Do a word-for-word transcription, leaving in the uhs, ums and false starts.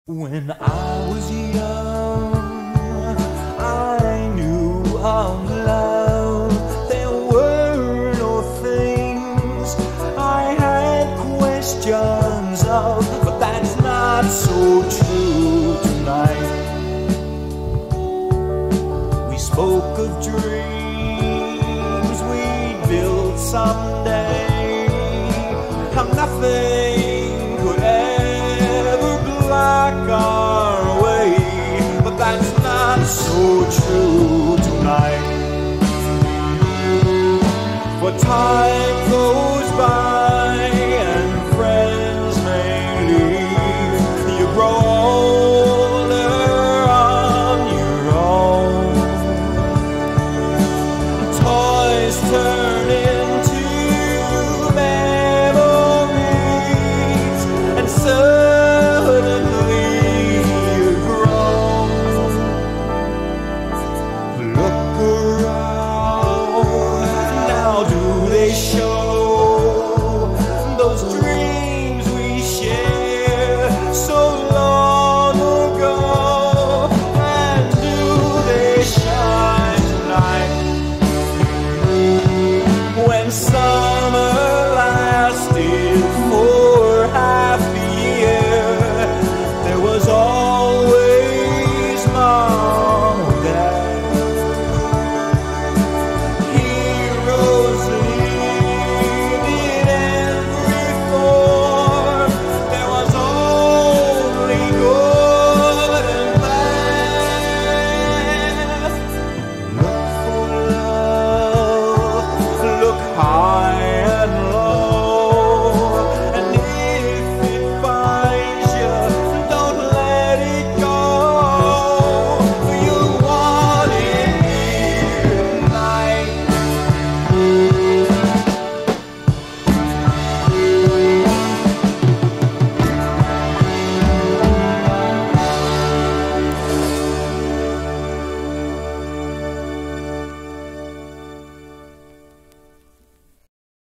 When I was young, I knew of love. There were no things I had questions of, but that's not so true tonight. We spoke of dreams we'd build someday, how nothing could ever block our way, but that's not so true tonight. For time